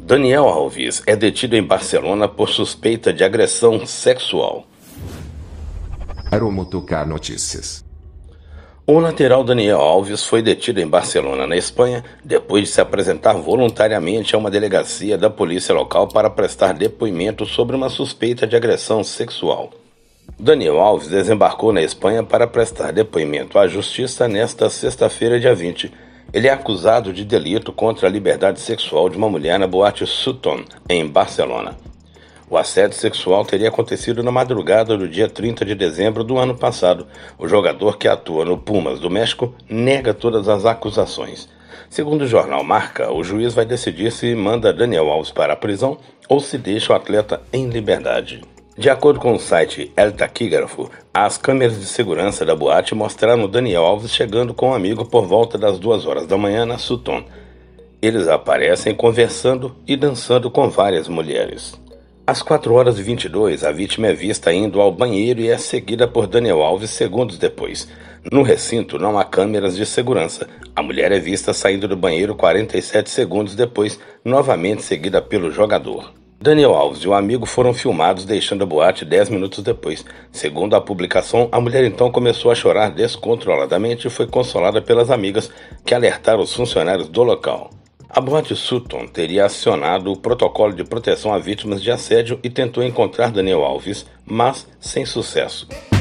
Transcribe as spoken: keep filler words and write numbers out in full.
Daniel Alves é detido em Barcelona por suspeita de agressão sexual. Aeromotocar Notícias. O lateral Daniel Alves foi detido em Barcelona, na Espanha, depois de se apresentar voluntariamente a uma delegacia da polícia local para prestar depoimento sobre uma suspeita de agressão sexual. Daniel Alves desembarcou na Espanha para prestar depoimento à justiça nesta sexta-feira, dia vinte. Ele é acusado de delito contra a liberdade sexual de uma mulher na boate Sutton, em Barcelona. O assédio sexual teria acontecido na madrugada do dia trinta de dezembro do ano passado. O jogador, que atua no Pumas do México, nega todas as acusações. Segundo o jornal Marca, o juiz vai decidir se manda Daniel Alves para a prisão ou se deixa o atleta em liberdade. De acordo com o site El Taquígrafo, as câmeras de segurança da boate mostraram Daniel Alves chegando com um amigo por volta das duas horas da manhã na Sutton. Eles aparecem conversando e dançando com várias mulheres. Às quatro horas e vinte e dois, a vítima é vista indo ao banheiro e é seguida por Daniel Alves segundos depois. No recinto não há câmeras de segurança. A mulher é vista saindo do banheiro quarenta e sete segundos depois, novamente seguida pelo jogador. Daniel Alves e o amigo foram filmados deixando a boate dez minutos depois. Segundo a publicação, a mulher então começou a chorar descontroladamente e foi consolada pelas amigas, que alertaram os funcionários do local. A boate Sutton teria acionado o protocolo de proteção a vítimas de assédio e tentou encontrar Daniel Alves, mas sem sucesso.